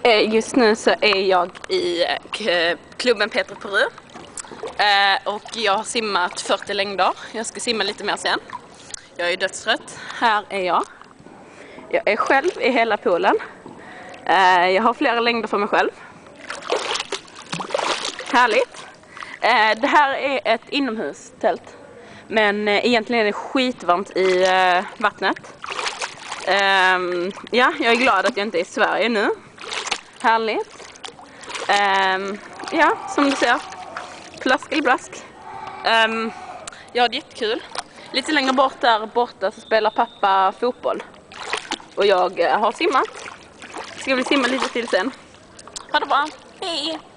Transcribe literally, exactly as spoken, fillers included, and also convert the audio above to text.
Just nu så är jag i klubben Peter Peru och jag har simmat fyrtio längder. Jag ska simma lite mer sen. Jag är dödstrött. Här är jag. Jag är själv i hela poolen. Jag har flera längder för mig själv. Härligt. Det här är ett inomhustält. Men egentligen är det skitvarmt i vattnet. Ja, jag är glad att jag inte är i Sverige nu. Härligt. Um, ja, som du ser. Plask i blask. Um, jag har det jättekul. Lite längre bort där borta så spelar pappa fotboll. Och jag har simmat. Ska vi simma lite till sen. Ha det bra. Hej!